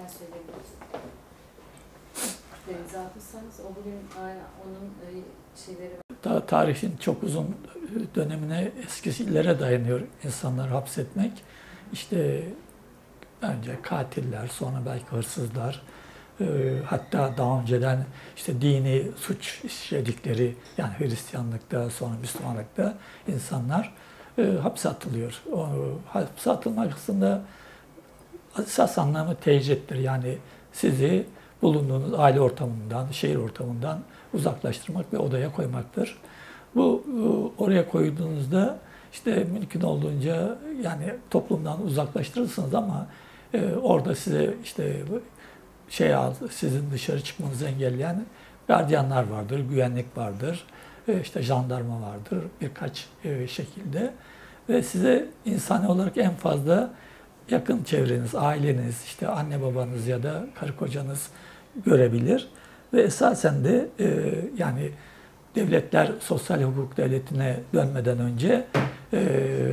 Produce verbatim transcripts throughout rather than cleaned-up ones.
neler söyleyebilirsiniz? Denize atmışsanız o bugün onun şeyleri var. Ta tarihin çok uzun dönemine, eskilere dayanıyor insanları hapsetmek. İşte önce katiller, sonra belki hırsızlar, hatta daha önceden işte dini suç işledikleri, yani Hristiyanlıkta, sonra Müslümanlıkta insanlar hapse atılıyor. O hapse atılmak aslında esas anlamı tecrittir. Yani sizi bulunduğunuz aile ortamından, şehir ortamından uzaklaştırmak ve odaya koymaktır. Bu oraya koyduğunuzda işte mümkün olduğunca yani toplumdan uzaklaştırırsınız ama e, orada size işte şey sizin dışarı çıkmanızı engelleyen gardiyanlar vardır, güvenlik vardır, e, işte jandarma vardır birkaç e, şekilde ve size insani olarak en fazla yakın çevreniz, aileniz, işte anne babanız ya da karı kocanız görebilir ve esasen de e, yani devletler sosyal hukuk devletine dönmeden önce e,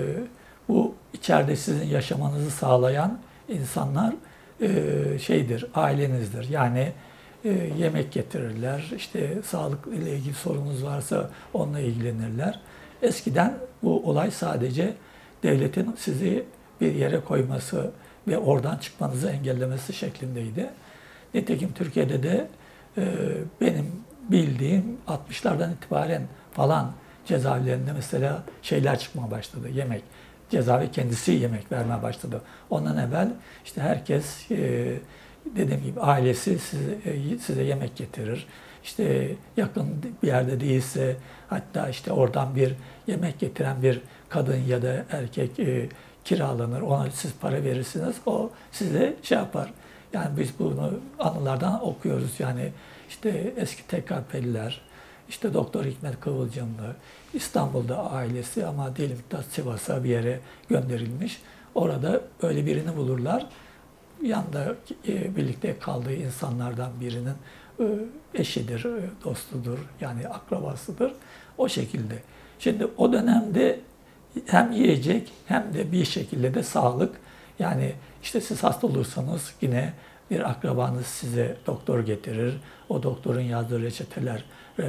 bu içeride sizin yaşamanızı sağlayan insanlar e, şeydir, ailenizdir. Yani e, yemek getirirler, işte sağlık ile ilgili sorunuz varsa onunla ilgilenirler. Eskiden bu olay sadece devletin sizi bir yere koyması ve oradan çıkmanızı engellemesi şeklindeydi. Nitekim Türkiye'de de e, benim bildiğim altmışlardan itibaren falan cezaevlerinde mesela şeyler çıkmaya başladı, yemek. Cezaevi kendisi yemek vermeye başladı. Ondan evvel işte herkes, e, dediğim gibi ailesi size, e, size yemek getirir. İşte yakın bir yerde değilse hatta işte oradan bir yemek getiren bir kadın ya da erkek e, kiralanır. Ona siz para verirsiniz, o size şey yapar. Yani biz bunu anılardan okuyoruz. Yani işte eski T K P'liler, işte Doktor Hikmet Kıvılcımlı, İstanbul'da ailesi ama diyelim ki Sivas'a bir yere gönderilmiş. Orada öyle birini bulurlar. Yanında e, birlikte kaldığı insanlardan birinin e, eşidir, e, dostudur, yani akrabasıdır. O şekilde. Şimdi o dönemde hem yiyecek hem de bir şekilde de sağlık. Yani işte siz hasta olursanız yine bir akrabanız size doktor getirir. O doktorun yazdığı reçetelere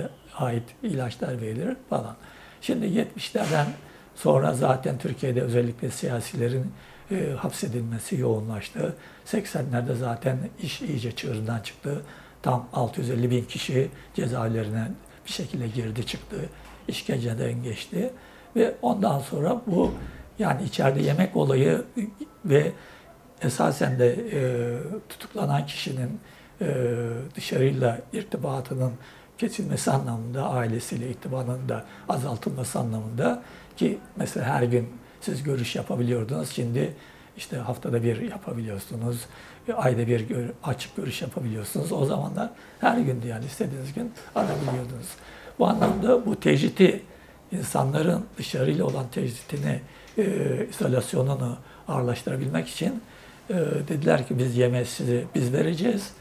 ait ilaçlar verilir falan. Şimdi yetmişlerden sonra zaten Türkiye'de özellikle siyasilerin e, hapsedilmesi yoğunlaştı. seksenlerde zaten iş iyice çığırından çıktı. Tam altı yüz elli bin kişi cezaevlerine bir şekilde girdi çıktı. İşkenceden geçti. Ve ondan sonra bu yani içeride yemek olayı ve esasen de e, tutuklanan kişinin e, dışarıyla irtibatının kesilmesi anlamında, ailesiyle irtibatının da azaltılması anlamında ki mesela her gün siz görüş yapabiliyordunuz. Şimdi işte haftada bir yapabiliyorsunuz, ayda bir gör, açık görüş yapabiliyorsunuz. O zamanlar her gündü yani istediğiniz gün arabiliyordunuz. Bu anlamda bu tecriti, insanların dışarıyla olan tecritini, e, izolasyonunu ağırlaştırabilmek için e, dediler ki biz yemeği size biz vereceğiz.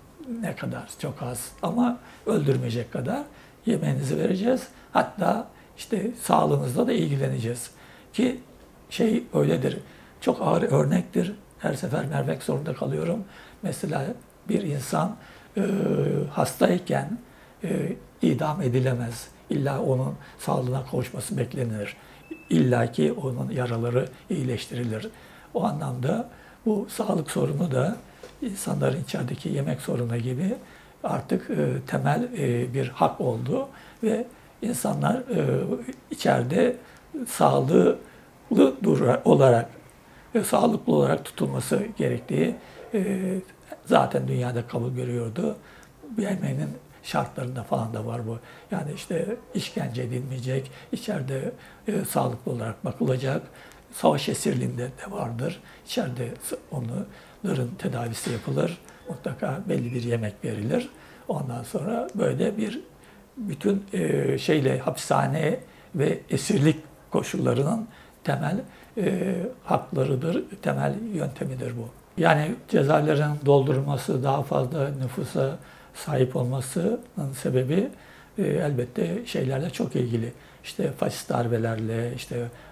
Ne kadar? Çok az ama öldürmeyecek kadar yemeğinizi vereceğiz. Hatta işte sağlığınızla da ilgileneceğiz. Ki şey öyledir, çok ağır örnektir. Her sefer vermek zorunda kalıyorum. Mesela bir insan e, hastayken e, idam edilemez. İlla onun sağlığına kavuşması beklenir. İlla ki onun yaraları iyileştirilir. O anlamda bu sağlık sorunu da insanların içerideki yemek sorunu gibi artık e, temel e, bir hak oldu ve insanlar e, içeride sağlıklı olarak e, sağlıklı olarak tutulması gerektiği e, zaten dünyada kabul görüyordu. Yemeğinin şartlarında falan da var bu. Yani işte işkence edilmeyecek, içeride e, sağlıklı olarak bakılacak. Savaş esirliğinde de vardır. İçeride onların tedavisi yapılır. Mutlaka belli bir yemek verilir. Ondan sonra böyle bir bütün e, şeyle hapishane ve esirlik koşullarının temel e, haklarıdır, temel yöntemidir bu. Yani cezaevlerin doldurulması, daha fazla nüfusa sahip olmasının sebebi e, elbette şeylerle çok ilgili. İşte faşist darbelerle, işte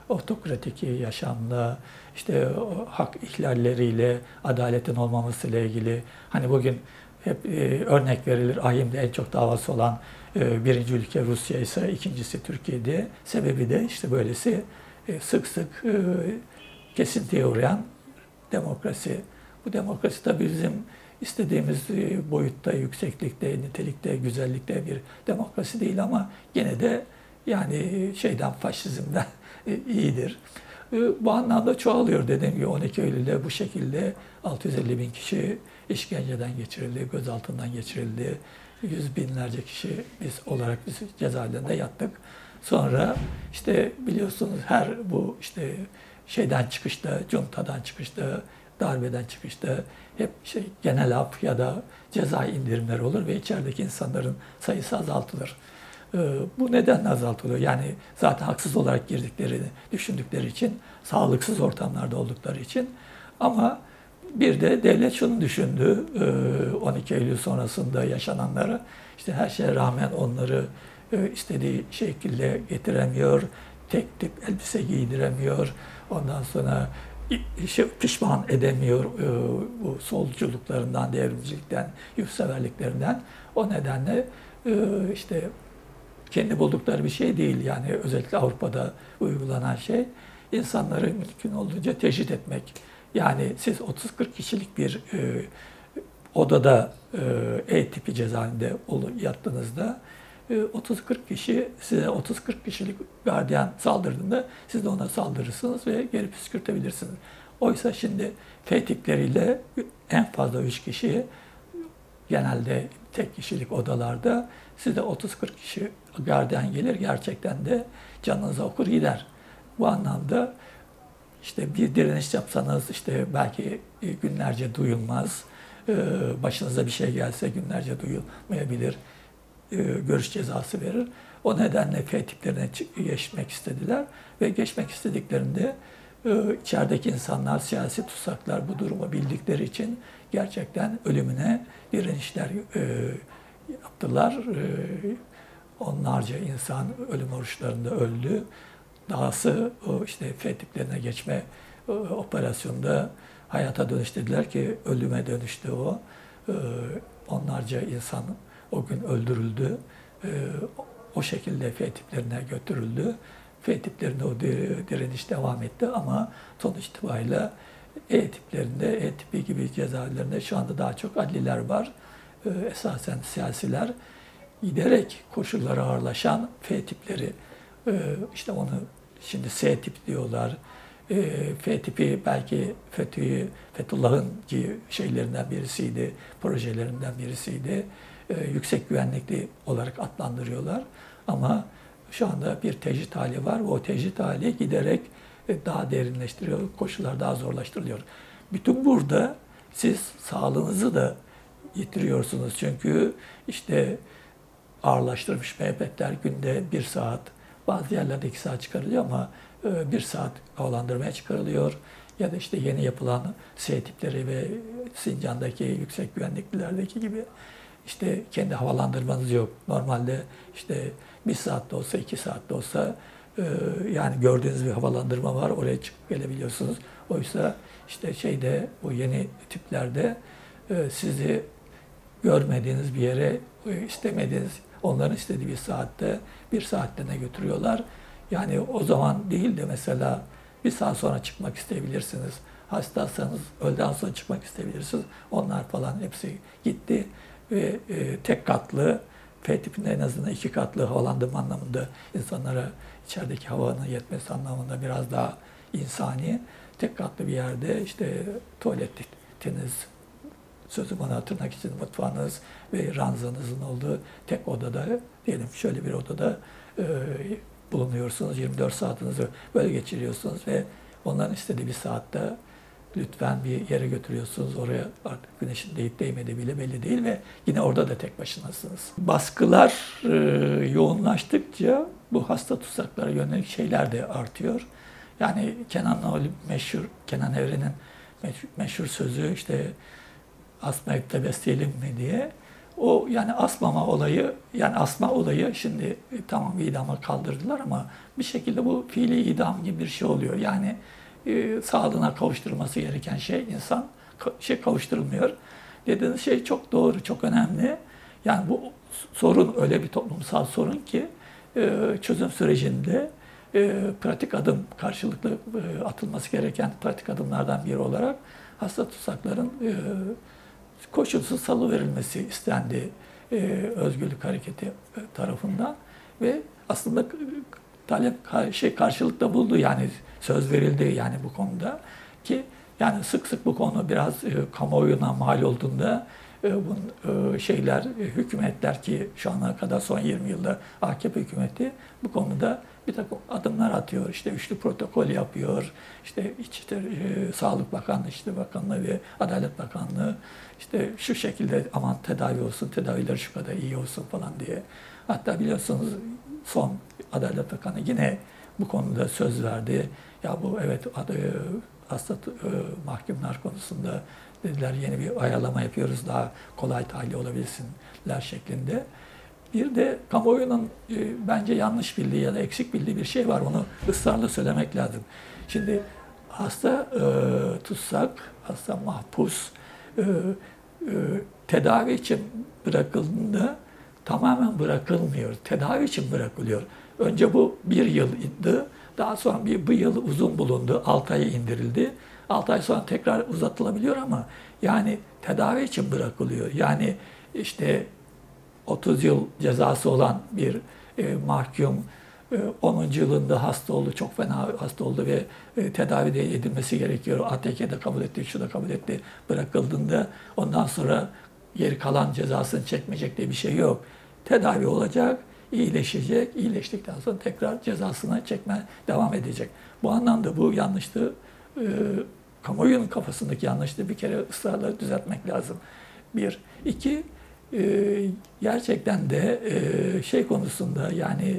otokratik yaşamla, işte hak ihlalleriyle, adaletin olmamasıyla ilgili. Hani bugün hep e, örnek verilir, ahimde en çok davası olan e, birinci ülke Rusya ise ikincisi Türkiye'de. Sebebi de işte böylesi e, sık sık e, kesintiye uğrayan demokrasi. Bu demokrasi tabii bizim istediğimiz boyutta, yükseklikte, nitelikte, güzellikte bir demokrasi değil ama yine de yani şeyden, faşizmden iyidir. Bu anlamda çoğalıyor dediğim gibi. on iki Eylül'de bu şekilde altı yüz elli bin kişi işkenceden geçirildi, gözaltından geçirildi. Yüz binlerce kişi biz olarak biz cezaevlerinde yattık. Sonra işte biliyorsunuz her bu işte şeyden çıkışta, juntadan çıkışta, darbeden çıkışta hep şey genel af ya da ceza indirimleri olur ve içerideki insanların sayısı azaltılır. Bu nedenle azaltılıyor. Yani zaten haksız olarak girdiklerini düşündükleri için, sağlıksız ortamlarda oldukları için. Ama bir de devlet şunu düşündü, on iki Eylül sonrasında yaşananları, işte her şeye rağmen onları istediği şekilde getiremiyor, tek tip elbise giydiremiyor, ondan sonra pişman edemiyor bu solculuklarından, devrimcilikten, yurtseverliklerinden. O nedenle işte kendi buldukları bir şey değil. Yani özellikle Avrupa'da uygulanan şey insanları mümkün olduğunca tecrit etmek. Yani siz otuz kırk kişilik bir e, odada e, E tipi cezaevinde yattığınızda e, otuz kırk kişi size otuz kırk kişilik gardiyan saldırdığında siz de ona saldırırsınız ve geri püskürtebilirsiniz. Oysa şimdi F tipleriyle en fazla üç kişi genelde tek kişilik odalarda size otuz kırk kişi gardiyan gelir, gerçekten de canınıza okur gider. Bu anlamda işte bir direniş yapsanız işte belki günlerce duyulmaz, başınıza bir şey gelse günlerce duyulmayabilir, görüş cezası verir. O nedenle F tiplerine geçmek istediler ve geçmek istediklerinde içerideki insanlar, siyasi tutsaklar bu durumu bildikleri için gerçekten ölümüne direnişler yaptılar. Onlarca insan ölüm oruçlarında öldü. Dahası o işte F tiplerine geçme operasyonunda hayata dönüştürdüler ki ölüme dönüştü o. Onlarca insan o gün öldürüldü. O şekilde F tiplerine götürüldü. F tiplerinde o direniş devam etti ama sonuç itibariyle E tiplerinde, E tipi gibi cezaevlerinde şu anda daha çok adliler var. Esasen siyasiler. Giderek koşulları ağırlaşan F tipleri, işte onu şimdi S tip diyorlar. F tipi belki Fethu'yu, Fethullah'ın şeylerinden birisiydi, projelerinden birisiydi. Yüksek güvenlikli olarak adlandırıyorlar. Ama şu anda bir tecrit hali var. O tecrit hali giderek daha derinleştiriyor, koşullar daha zorlaştırılıyor. Bütün burada siz sağlığınızı da yitiriyorsunuz. Çünkü işte ağırlaştırmış müebbetler günde bir saat, bazı yerlerde iki saat çıkarılıyor ama bir saat havalandırmaya çıkarılıyor. Ya da işte yeni yapılan S tipleri ve Sincan'daki yüksek güvenliklilerdeki gibi işte kendi havalandırmanız yok. Normalde işte bir saatte olsa, iki saatte olsa yani gördüğünüz bir havalandırma var, oraya çıkıp gelebiliyorsunuz. Oysa işte şeyde, bu yeni tiplerde sizi görmediğiniz bir yere, istemediğiniz, onların istediği bir saatte, bir saatliğine götürüyorlar. Yani o zaman değil de mesela bir saat sonra çıkmak isteyebilirsiniz. Hastaysanız öğleden sonra çıkmak isteyebilirsiniz. Onlar falan hepsi gitti ve e, tek katlı, F tipinde en azından iki katlı havalandırma anlamında insanlara içerideki havanın yetmesi anlamında biraz daha insani, tek katlı bir yerde işte tuvaletiniz, sözüm ona tırnak için mutfağınız ve ranzanızın olduğu tek odada, diyelim şöyle bir odada e, bulunuyorsunuz. yirmi dört saatinizi böyle geçiriyorsunuz ve onların istediği bir saatte lütfen bir yere götürüyorsunuz. Oraya artık güneşin değip değmediği bile belli değil ve yine orada da tek başınasınız. Baskılar e, yoğunlaştıkça bu hasta tutsaklara yönelik şeyler de artıyor. Yani Kenan meşhur, Kenan Evren'in meşhur sözü işte asmayıp da besleyelim mi diye. o yani asmama olayı, yani asma olayı şimdi e, tamam idama kaldırdılar ama bir şekilde bu fiili idam gibi bir şey oluyor. Yani e, sağlığına kavuşturulması gereken şey insan ka- şey kavuşturulmuyor. Dediğiniz şey çok doğru, çok önemli. Yani bu sorun öyle bir toplumsal sorun ki e, çözüm sürecinde e, pratik adım karşılıklı e, atılması gereken pratik adımlardan biri olarak hasta tutsakların e, koşulsuz salıverilmesi istendi e, Özgürlük Hareketi tarafından ve aslında talep şey karşılıkta buldu, yani söz verildi yani bu konuda ki yani sık sık bu konu biraz e, kamuoyuna mal olduğunda e, bu e, şeyler e, hükümetler ki şu ana kadar son yirmi yılda A K P hükümeti bu konuda bir takım adımlar atıyor. İşte üçlü protokol yapıyor. İşte İçişleri, e, Sağlık Bakanlığı, İçişleri Bakanlığı ve Adalet Bakanlığı işte şu şekilde aman tedavi olsun, tedaviler şu kadar iyi olsun falan diye. Hatta biliyorsunuz son Adalet Bakanı yine bu konuda söz verdi. Ya bu evet adı, hasta e, mahkumlar konusunda dediler yeni bir ayarlama yapıyoruz, daha kolay tahliye olabilsinler şeklinde. Bir de kamuoyunun e, bence yanlış bildiği ya da eksik bildiği bir şey var. Onu ısrarla söylemek lazım. Şimdi hasta e, tutsak, hasta mahpus e, e, tedavi için bırakıldığında tamamen bırakılmıyor. Tedavi için bırakılıyor. Önce bu bir yıldı. Daha sonra bir, bu yıl uzun bulundu. altı aya indirildi. altı ay sonra tekrar uzatılabiliyor ama yani tedavi için bırakılıyor. Yani işte otuz yıl cezası olan bir e, mahkum e, onuncu yılında hasta oldu, çok fena hasta oldu ve e, tedavi de edilmesi gerekiyor. A T K'de kabul etti, şu da kabul etti, bırakıldığında ondan sonra geri kalan cezasını çekmeyecek diye bir şey yok. Tedavi olacak, iyileşecek, iyileştikten sonra tekrar cezasını çekmeye devam edecek. Bu anlamda bu yanlışlığı, e, kamuoyunun kafasındaki yanlışlığı bir kere ısrarla düzeltmek lazım. Bir. İki, e, gerçekten de e, şey konusunda yani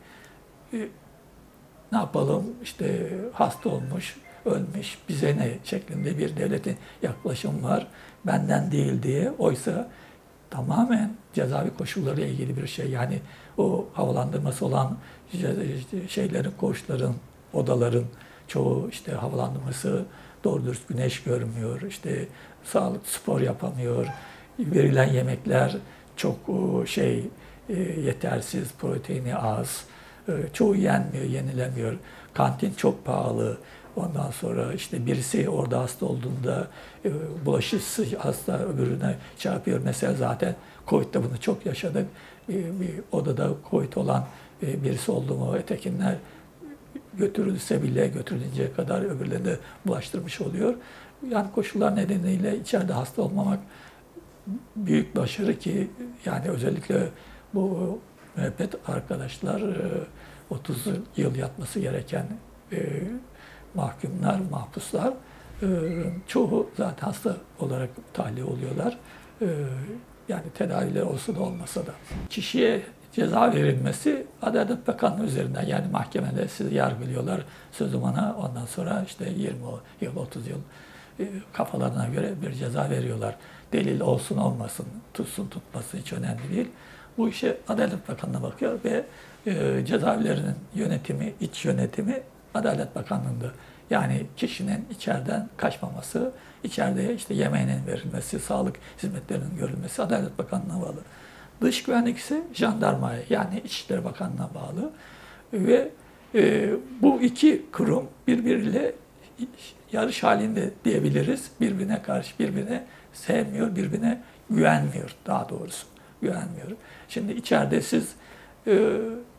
e, e, ne yapalım işte hasta olmuş, ölmüş, bize ne şeklinde bir devletin yaklaşımı var. Benden değil diye. Oysa tamamen cezaevi koşullarıyla ilgili bir şey. Yani o havalandırması olan şeylerin, koğuşların, odaların çoğu işte havalandırması doğru dürüst güneş görmüyor. İşte sağlık, spor yapamıyor. Verilen yemekler çok şey yetersiz, proteini az. Çoğu yenmiyor, yenilemiyor. Kantin çok pahalı. Ondan sonra işte birisi orada hasta olduğunda e, bulaşıcı hasta öbürüne çarpıyor. Mesela zaten Covid'de bunu çok yaşadık. Bir, bir odada Covid olan e, birisi oldu mu ötekinler götürülse bile götürülünceye kadar öbürlerine bulaştırmış oluyor. Yani koşullar nedeniyle içeride hasta olmamak büyük başarı ki yani özellikle bu müebbet arkadaşlar e, otuz yıl yatması gereken e, mahkumlar, mahpuslar e, çoğu zaten hasta olarak tahliye oluyorlar. E, yani tedaviler olsa da olmasa da. Kişiye ceza verilmesi Adalet Bakanlığı üzerinden yani mahkemede sizi yargılıyorlar sözüm ona ondan sonra işte yirmi yıl, otuz yıl e, kafalarına göre bir ceza veriyorlar. Delil olsun olmasın, tutsun tutmasın hiç önemli değil. Bu işe Adalet Bakanlığı'na bakıyor ve e, cezaevlerinin yönetimi, iç yönetimi Adalet Bakanlığı'nda. Yani kişinin içeriden kaçmaması, içeride işte yemeğinin verilmesi, sağlık hizmetlerinin görülmesi Adalet Bakanlığı'na bağlı. Dış güvenlik ise jandarmaya yani İçişleri Bakanlığı'na bağlı. Ve e, bu iki kurum birbiriyle yarış halinde diyebiliriz. Birbirine karşı birbirine sevmiyor, birbirine güvenmiyor daha doğrusu. Güvenmiyor. Şimdi içeride siz e,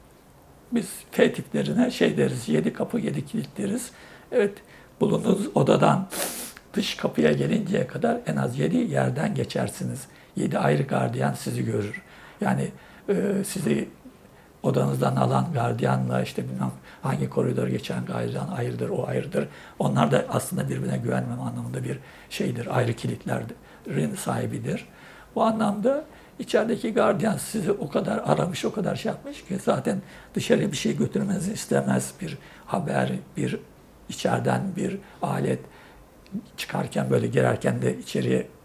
biz F tiplerine şey deriz, yedi kapı yedi kilit deriz. Evet, bulunduğunuz odadan dış kapıya gelinceye kadar en az yedi yerden geçersiniz. Yedi ayrı gardiyan sizi görür. Yani e, sizi odanızdan alan gardiyanla işte bilmem hangi koridor geçen gardiyan ayrıdır, o ayrıdır. Onlar da aslında birbirine güvenmem anlamında bir şeydir, ayrı kilitlerin sahibidir. Bu anlamda içerideki gardiyan sizi o kadar aramış, o kadar şey yapmış ki zaten dışarıya bir şey götürmenizi istemez. Bir haber, bir içeriden bir alet çıkarken böyle girerken de içeriye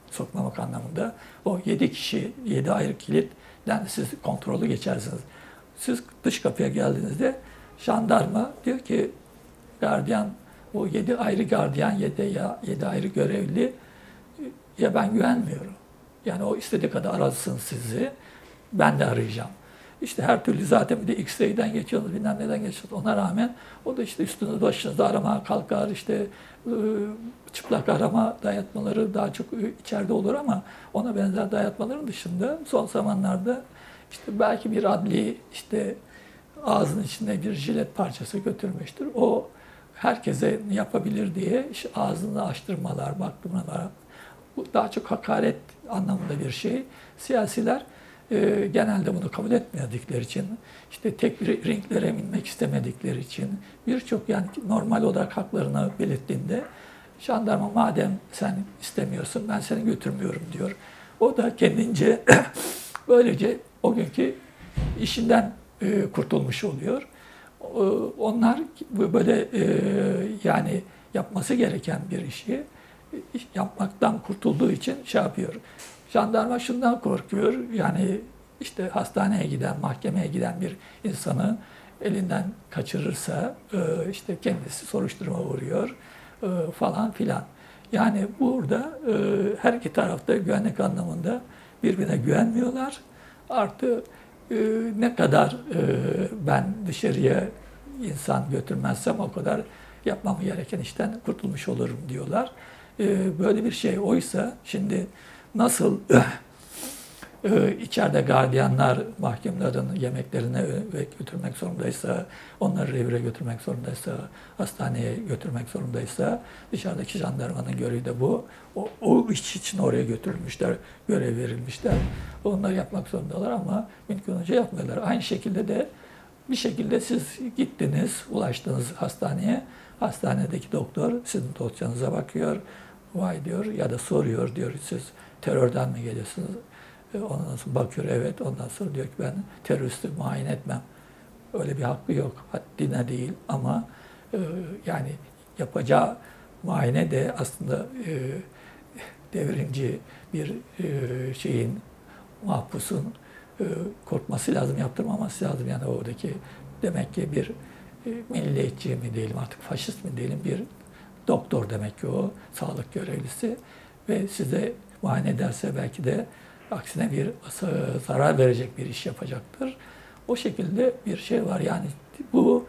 sokmamak anlamında. O yedi kişi, yedi ayrı kilitten siz kontrolü geçersiniz. Siz dış kapıya geldiğinizde jandarma diyor ki gardiyan, o yedi ayrı gardiyan, yedi, ya, yedi ayrı görevli ya ben güvenmiyorum. Yani o istediği kadar arasın sizi, ben de arayacağım. İşte her türlü zaten bir de X-ray'den geçiyorsunuz, bilmem neden geçiyorsunuz. Ona rağmen o da işte üstünüz başınızda aramaya kalkar, işte çıplak arama dayatmaları daha çok içeride olur ama ona benzer dayatmaların dışında son zamanlarda işte belki bir adli işte ağzının içinde bir jilet parçası götürmüştür. O herkese yapabilir diye işte ağzını açtırmalar, baktırmalar, bu daha çok hakaret anlamında bir şey. Siyasiler e, genelde bunu kabul etmedikleri için, işte tek bir ringlere binmek istemedikleri için birçok yani normal olarak haklarını belirttiğinde jandarma madem sen istemiyorsun ben seni götürmüyorum diyor. O da kendince böylece o günkü işinden e, kurtulmuş oluyor. E, onlar böyle e, yani yapması gereken bir işi yapmaktan kurtulduğu için şey yapıyor. Jandarma şundan korkuyor, yani işte hastaneye giden, mahkemeye giden bir insanı elinden kaçırırsa işte kendisi soruşturma uğruyor falan filan. Yani burada her iki tarafta güvenlik anlamında birbirine güvenmiyorlar. Artı ne kadar ben dışarıya insan götürmezsem o kadar yapmam gereken işten kurtulmuş olurum diyorlar. Böyle bir şey oysa şimdi nasıl içeride gardiyanlar mahkumların yemeklerine götürmek zorundaysa, onları revire götürmek zorundaysa, hastaneye götürmek zorundaysa dışarıdaki jandarmanın görevi de bu. O, o iş için oraya götürülmüşler, görev verilmişler. Onları yapmak zorundalar ama mümkün olunca yapmıyorlar. Aynı şekilde de bir şekilde siz gittiniz, ulaştınız hastaneye. Hastanedeki doktor sizin dosyanıza bakıyor. Vay diyor ya da soruyor diyor siz terörden mi geliyorsunuz? Ondan sonra bakıyor evet. Ondan sonra diyor ki ben teröristi muayene etmem. Öyle bir hakkı yok. Haddine değil ama e, yani yapacağı muayene de aslında e, devrimci bir e, şeyin mahpusun e, korkması lazım, yaptırmaması lazım. Yani oradaki demek ki bir e, milliyetçi mi diyelim artık faşist mi diyelim bir doktor demek ki o sağlık görevlisi ve size muayene ederse belki de aksine bir zarar verecek bir iş yapacaktır. O şekilde bir şey var. Yani bu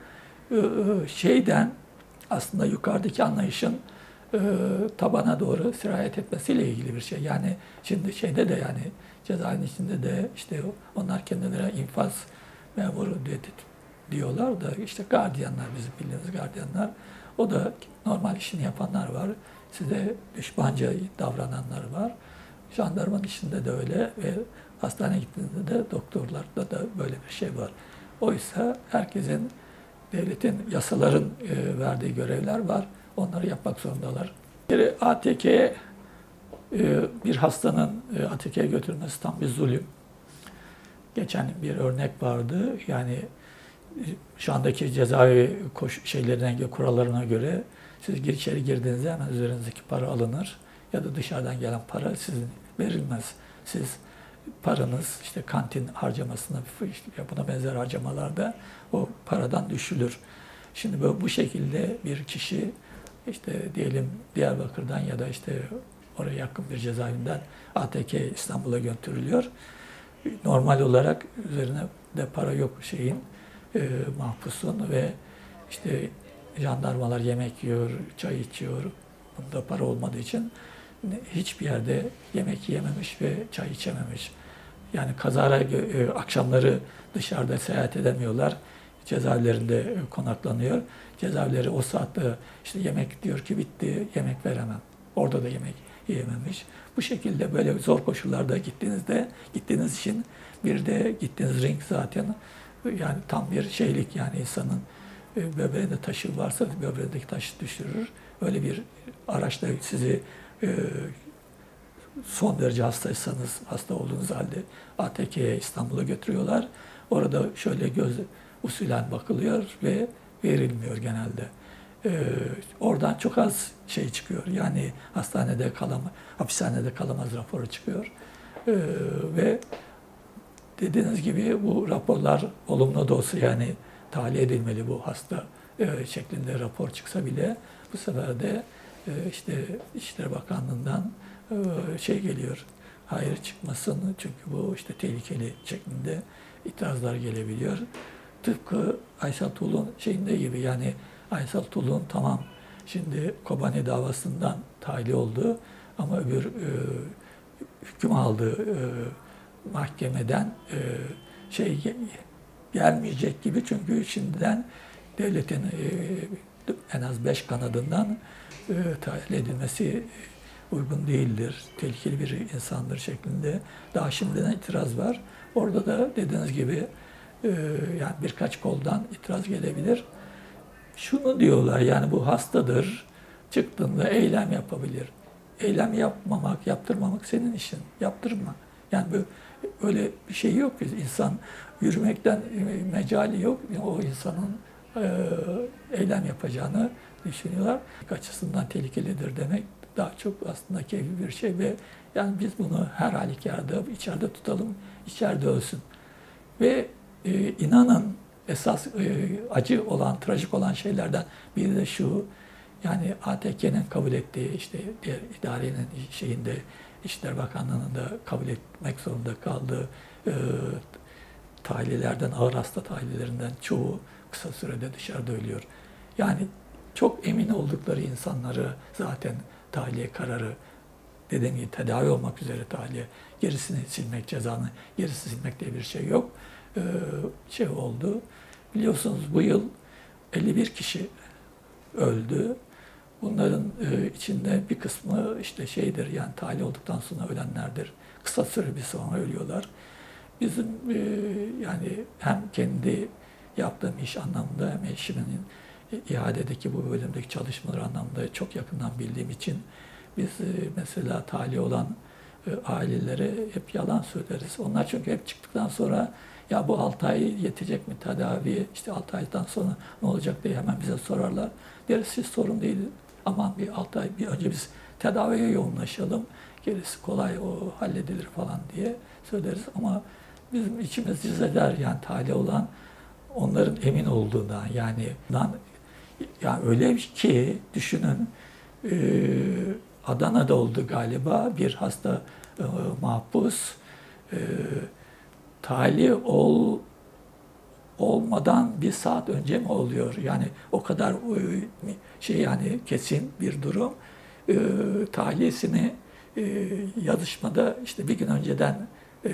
şeyden aslında yukarıdaki anlayışın tabana doğru sirayet etmesiyle ilgili bir şey. Yani şimdi şeyde de yani cezaevinin içinde de işte onlar kendilerine infaz memuru diyorlar da işte gardiyanlar bizim bildiğimiz gardiyanlar. O da normal işini yapanlar var. Size düşmanca davrananlar var. Jandarmanın içinde de öyle ve hastaneye gittiğinde de doktorlarda da böyle bir şey var. Oysa herkesin, devletin, yasaların e, verdiği görevler var. Onları yapmak zorundalar. Bir A T K'ye e, bir hastanın e, A T K'ye götürmesi tam bir zulüm. Geçen bir örnek vardı. Yani şu andaki cezaevi koş şeylerine, kurallarına göre siz içeri girdiğinizde hemen üzerinizdeki para alınır ya da dışarıdan gelen para sizin verilmez. Siz paranız işte kantin harcamasına işte buna benzer harcamalarda o paradan düşülür. Şimdi böyle bu şekilde bir kişi işte diyelim Diyarbakır'dan ya da işte oraya yakın bir cezaevinden A T K İstanbul'a götürülüyor. Normal olarak üzerine de para yok şeyin e, mahpusun ve işte jandarmalar yemek yiyor, çay içiyor. Bunda para olmadığı için hiçbir yerde yemek yememiş ve çay içememiş. Yani kazara e, akşamları dışarıda seyahat edemiyorlar. Cezaevlerinde konaklanıyor. Cezaevleri o saatte işte yemek diyor ki bitti, yemek veremem. Orada da yemek yiyememiş. Bu şekilde böyle zor koşullarda gittiğinizde, gittiğiniz için bir de gittiğiniz ring zaten yani tam bir şeylik yani insanın böbreğinde taşı varsa böbreğindeki taşı düşürür. Öyle bir araçla sizi e, son derece hastaysanız, hasta olduğunuz halde A T K'ye İstanbul'a götürüyorlar. Orada şöyle göz usulen bakılıyor ve verilmiyor genelde. e, oradan çok az şey çıkıyor. Yani hastanede kalama, hapishanede kalamaz raporu çıkıyor. E, ve dediğiniz gibi bu raporlar olumlu da olsa yani tahliye edilmeli bu hasta e, şeklinde rapor çıksa bile bu sefer de e, işte İçişleri Bakanlığı'ndan e, şey geliyor. Hayır çıkmasın çünkü bu işte tehlikeli şeklinde itirazlar gelebiliyor. Tıpkı Aysel Tuğlu'nun şeyinde gibi yani Aysel Tuğlu'nun tamam şimdi Kobani davasından tahliye oldu ama öbür e, hüküm aldığı e, mahkemeden e, şey gelmeyecek gibi çünkü şimdiden devletin e, en az beş kanadından e, tahliye edilmesi uygun değildir, tehlikeli bir insandır şeklinde daha şimdiden itiraz var. Orada da dediğiniz gibi e, yani birkaç koldan itiraz gelebilir. Şunu diyorlar yani bu hastadır, çıktığında eylem yapabilir. Eylem yapmamak, yaptırmamak senin işin. Yaptırma. Yani böyle, öyle bir şey yok. İnsan yürümekten mecali yok. Yani o insanın e, eylem yapacağını düşünüyorlar. Açısından tehlikelidir demek daha çok aslında keyifli bir şey ve yani biz bunu her halükarda içeride tutalım, içeride ölsün. Ve e, inanın esas e, acı olan, trajik olan şeylerden biri de şu, yani A T K'nin kabul ettiği, işte diğer idarenin şeyinde, İçişleri Bakanlığı'nın da kabul etmek zorunda kaldığı e, tahliyelerden, ağır hasta tahliyelerinden çoğu kısa sürede dışarıda ölüyor. Yani çok emin oldukları insanları zaten tahliye kararı, dediğim gibi tedavi olmak üzere tahliye, gerisini silmek, cezanı gerisi silmek diye bir şey yok. Ee, şey oldu, biliyorsunuz bu yıl elli bir kişi öldü. Bunların e, içinde bir kısmı işte şeydir, yani tahliye olduktan sonra ölenlerdir. Kısa süre bir sonra ölüyorlar. Bizim e, yani hem kendi yaptığım iş anlamında hem eşimin İHA'deki bu bölümdeki çalışmalar anlamında çok yakından bildiğim için biz e, mesela tahliye olan e, ailelere hep yalan söyleriz. Onlar çünkü hep çıktıktan sonra ya bu altı ay yetecek mi tedavi, işte altı aydan sonra ne olacak diye hemen bize sorarlar. Deriz siz sorun değil, aman bir altı ay bir önce biz tedaviye yoğunlaşalım, gerisi kolay o halledilir falan diye söyleriz. Ama bizim içimiz cız eder yani tahliye olan onların emin olduğundan yani yani öyle ki düşünün e, Adana'da oldu galiba bir hasta e, mahpus e, tahliye ol olmadan bir saat önce mi oluyor? Yani o kadar e, şey yani kesin bir durum. E, tahliyesini e, yazışmada işte bir gün önceden e,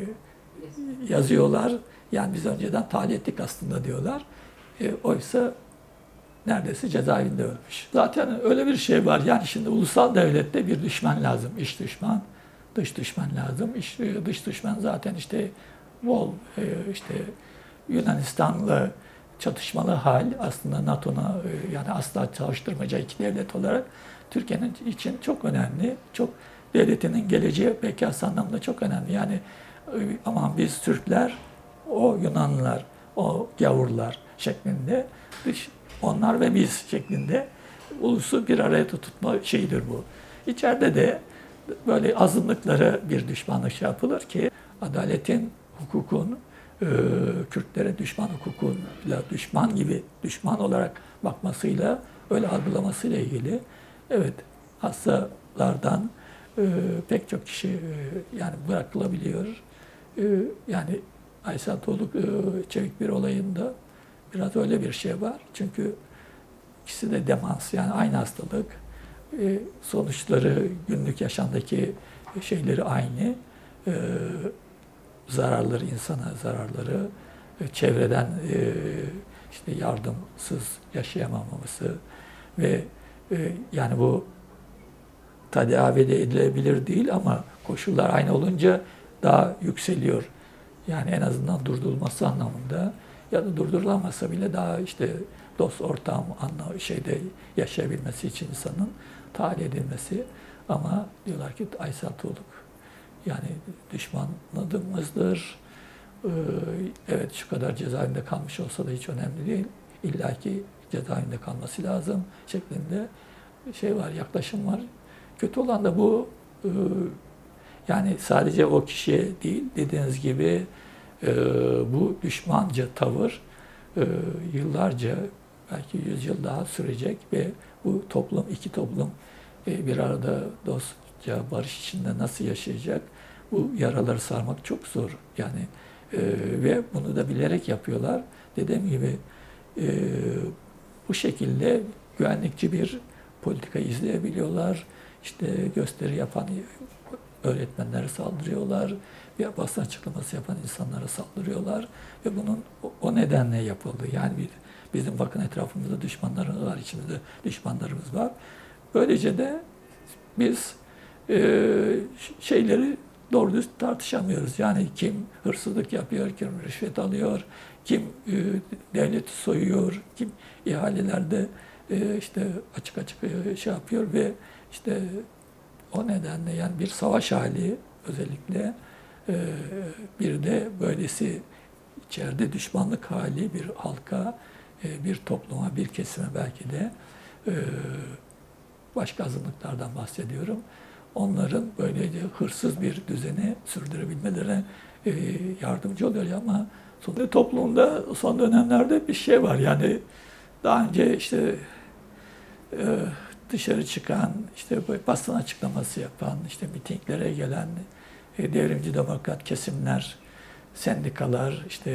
yazıyorlar. Yani biz önceden tahliye ettik aslında diyorlar. E, oysa neredeyse cezaevinde ölmüş. Zaten öyle bir şey var. Yani şimdi ulusal devlette bir düşman lazım. İç düşman, dış düşman lazım. İç, dış düşman zaten işte Vol, işte Yunanistan'la çatışmalı hal aslında NATO'na yani asla çalıştırmayacağı iki devlet olarak Türkiye'nin için çok önemli. Çok devletinin geleceği bekası anlamda çok önemli. Yani aman biz Türkler, o Yunanlılar, o gavurlar şeklinde dış onlar ve biz şeklinde ulusu bir araya tutma şeyidir bu. İçeride de böyle azınlıklara bir düşmanlık şey yapılır ki adaletin, hukukun, e, Kürtlere düşman hukukuyla düşman gibi düşman olarak bakmasıyla, öyle algılamasıyla ilgili evet hastalardan e, pek çok kişi e, yani bırakılabiliyor. E, yani Aysel Tuğlu e, Çevik bir olayında biraz öyle bir şey var. Çünkü ikisi de demans, yani aynı hastalık. E, sonuçları, günlük yaşamdaki şeyleri aynı. E, zararları, insana zararları, e, çevreden e, işte yardımsız yaşayamaması ve e, yani bu tedavi edilebilir değil ama koşullar aynı olunca daha yükseliyor. Yani en azından durdurulması anlamında ya da durdurulamasa bile daha işte dost, ortam, anla şeyde yaşayabilmesi için insanın tahliye edilmesi. Ama diyorlar ki Aysel Tuğlu yani düşmanlığımızdır. Ee, evet şu kadar cezaevinde kalmış olsa da hiç önemli değil. İlla ki cezaevinde kalması lazım şeklinde şey var, yaklaşım var. Kötü olan da bu, e, yani sadece o kişiye değil, dediğiniz gibi e, bu düşmanca tavır e, yıllarca, belki yüz yıl daha sürecek ve bu toplum, iki toplum e, bir arada dostça, barış içinde nasıl yaşayacak? Bu yaraları sarmak çok zor. Yani e, ve bunu da bilerek yapıyorlar. Dediğim gibi e, bu şekilde güvenlikçi bir politika izleyebiliyorlar. İşte gösteri yapan öğretmenlere saldırıyorlar veya basın açıklaması yapan insanlara saldırıyorlar ve bunun o nedenle yapıldı. Yani bizim bakın etrafımızda düşmanlarımız var, içimizde düşmanlarımız var. Böylece de biz e, şeyleri doğru düz tartışamıyoruz. Yani kim hırsızlık yapıyor, kim rüşvet alıyor, kim e, devleti soyuyor, kim ihalelerde e, işte açık açık e, şey yapıyor ve işte o nedenle yani bir savaş hali özellikle e, bir de böylesi içeride düşmanlık hali bir halka, e, bir topluma, bir kesime belki de e, başka azınlıklardan bahsediyorum. Onların böylece hırsız bir düzeni sürdürebilmelerine e, yardımcı oluyor ama sonunda toplumda son dönemlerde bir şey var yani daha önce işte e, dışarı çıkan, işte basın açıklaması yapan, işte mitinglere gelen e, devrimci demokrat kesimler, sendikalar, işte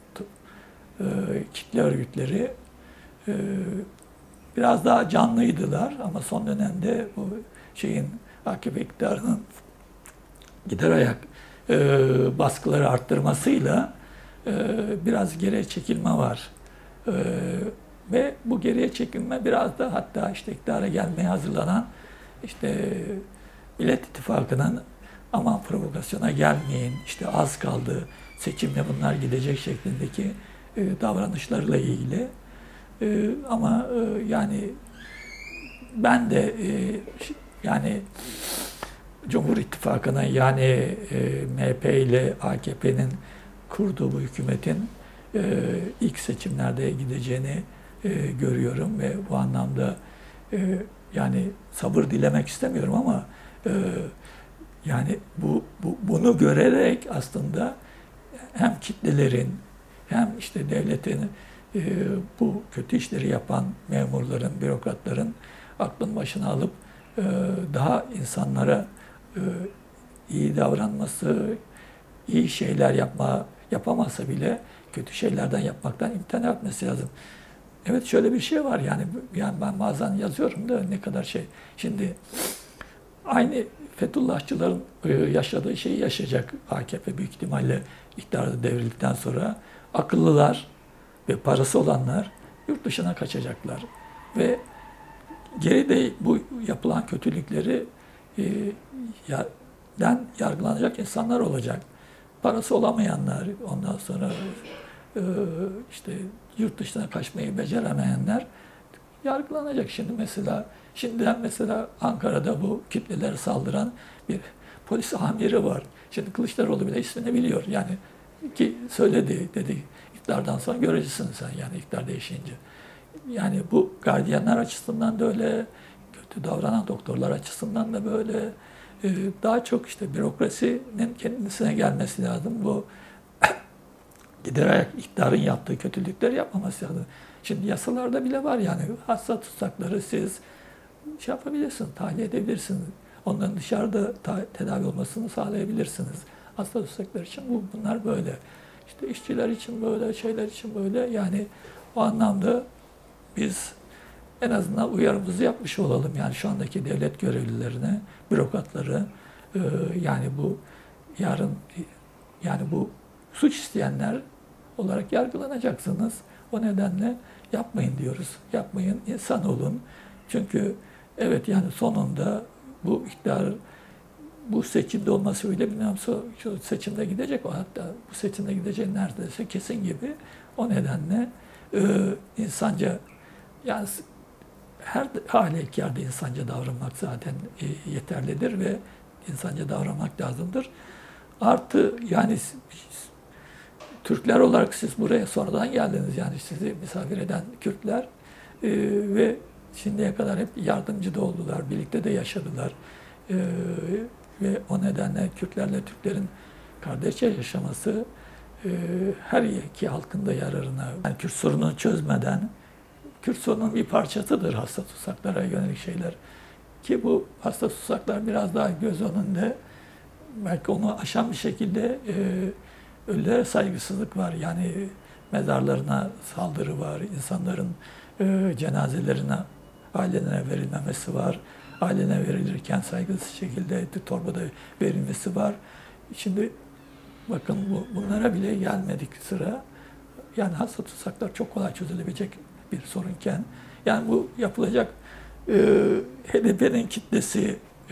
e, kitle örgütleri e, biraz daha canlıydılar ama son dönemde bu şeyin A K P iktidarının gider ayak e, baskıları arttırmasıyla e, biraz geriye çekilme var. E, ve bu geriye çekilme biraz da hatta işte iktidara gelmeye hazırlanan işte Millet İttifakı'nın aman provokasyona gelmeyin, işte az kaldı, seçimle bunlar gidecek şeklindeki e, davranışlarla ilgili. E, ama e, yani ben de e, yani Cumhur İttifakı'nın yani e, M H P ile A K P'nin kurduğu bu hükümetin e, ilk seçimlerde gideceğini e, görüyorum ve bu anlamda e, yani sabır dilemek istemiyorum ama e, yani bu, bu bunu görerek aslında hem kitlelerin hem işte devletin e, bu kötü işleri yapan memurların, bürokratların aklın başına alıp e, daha insanlara e, iyi davranması, iyi şeyler yapma yapamasa bile kötü şeylerden yapmaktan imtina etmesi lazım. Evet şöyle bir şey var yani, yani ben bazen yazıyorum da ne kadar şey. Şimdi aynı Fethullahçıların yaşadığı şeyi yaşayacak A K P büyük ihtimalle iktidarda devrildikten sonra. Akıllılar ve parası olanlar yurt dışına kaçacaklar. Ve geride bu yapılan kötülükleri e, ya, den yargılanacak insanlar olacak. Parası olamayanlar, ondan sonra e, işte yurt dışına kaçmayı beceremeyenler yargılanacak. Şimdi mesela, şimdiden mesela Ankara'da bu kitleleri saldıran bir polis amiri var. Şimdi Kılıçdaroğlu bile ismini biliyor. Yani ki söyledi, dedi iktidardan sonra göreceksin sen yani iktidar değişince. Yani bu gardiyanlar açısından da öyle, kötü davranan doktorlar açısından da böyle. Ee, daha çok işte bürokrasinin kendisine gelmesi lazım. Bu giderek iktidarın yaptığı kötülükleri yapmaması lazım. Şimdi yasalarda bile var yani hasta tutsakları siz şey yapabilirsiniz, tahliye edebilirsiniz. Onların dışarıda tedavi olmasını sağlayabilirsiniz. Hasta tutsaklar için bu, bunlar böyle. İşte işçiler için böyle, şeyler için böyle. Yani o anlamda biz en azından uyarımızı yapmış olalım. Yani şu andaki devlet görevlilerine, bürokratları e, yani bu yarın yani bu suç isteyenler olarak yargılanacaksınız. O nedenle yapmayın diyoruz. Yapmayın, insan olun. Çünkü evet yani sonunda bu iktidar bu seçimde olması öyle bilmem şu seçimde gidecek o hatta bu seçimde gideceği neredeyse kesin gibi. O nedenle e, insanca yani her halükarda insanca davranmak zaten e, yeterlidir ve insanca davranmak lazımdır. Artı yani Türkler olarak siz buraya sonradan geldiniz yani sizi misafir eden Kürtler E, ve şimdiye kadar hep yardımcı da oldular, birlikte de yaşadılar. E, ve o nedenle Kürtlerle Türklerin kardeşçe yaşaması e, her iki halkın da yararına. Yani Kürt sorununu çözmeden, Kürt sorunun bir parçasıdır hasta tutsaklara yönelik şeyler. Ki bu hasta tutsaklar biraz daha göz önünde, belki onu aşan bir şekilde e, ölülere saygısızlık var. Yani mezarlarına saldırı var, insanların e, cenazelerine, ailelerine verilmemesi var. Ailene verilirken saygısız şekilde torbada verilmesi var. Şimdi bakın bu, bunlara bile gelmedik sıra. Yani hasta tutsaklar çok kolay çözülebilecek bir sorunken, yani bu yapılacak e, H D P'nin kitlesi, e,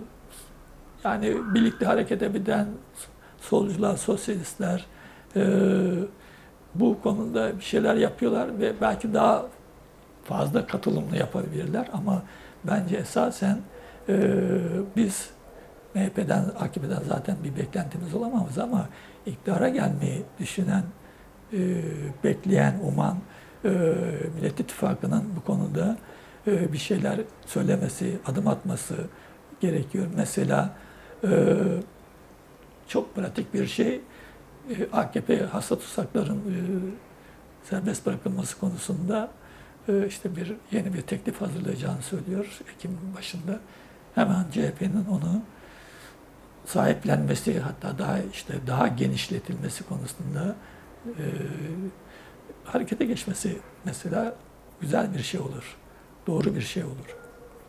yani birlikte hareket eden solcular, sosyalistler e, bu konuda bir şeyler yapıyorlar ve belki daha fazla katılımlı yapabilirler ama bence esasen e, biz M H P'den, A K P'den zaten bir beklentimiz olamaz ama iktidara gelmeyi düşünen, e, bekleyen, uman e, Millet İttifakı'nın bu konuda e, bir şeyler söylemesi, adım atması gerekiyor. Mesela e, çok pratik bir şey, e, A K P hasta tutsakların e, serbest bırakılması konusunda e, işte bir yeni bir teklif hazırlayacağını söylüyor Ekim başında. Hemen C H P'nin onu sahiplenmesi, hatta daha işte daha genişletilmesi konusunda e, harekete geçmesi mesela güzel bir şey olur. Doğru bir şey olur.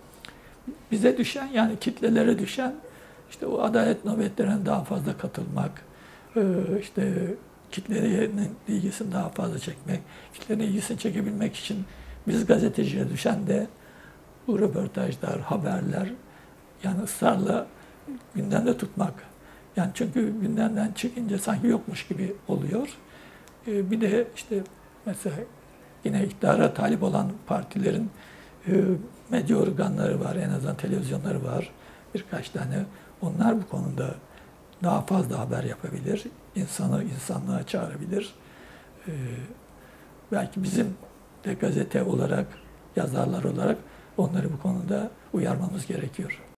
Bize düşen, yani kitlelere düşen işte o adalet nöbetlerine daha fazla katılmak, e, işte kitlenin ilgisini daha fazla çekmek, kitlenin ilgisini çekebilmek için biz gazetecilere düşen de bu röportajlar, haberler, yani ısrarla gündemde tutmak. Yani çünkü gündemden çıkınca sanki yokmuş gibi oluyor. Ee, bir de işte mesela yine iktidara talip olan partilerin e, medya organları var, en azından televizyonları var. Birkaç tane. Onlar bu konuda daha fazla haber yapabilir. İnsanı insanlığa çağırabilir. Ee, belki bizim de gazete olarak, yazarlar olarak onları bu konuda uyarmamız gerekiyor.